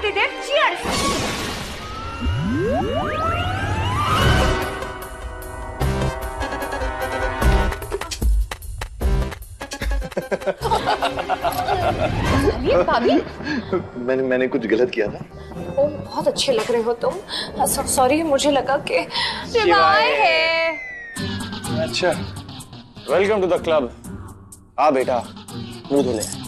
शादी day, cheers. भाभी, मैंने कुछ गलत किया था? ओह, बहुत अच्छे लग रहे हो तुम। सॉरी, मुझे लगा कि शिवाय है। अच्छा, वेलकम टू द क्लब। आ बेटा, मुंह धो ले।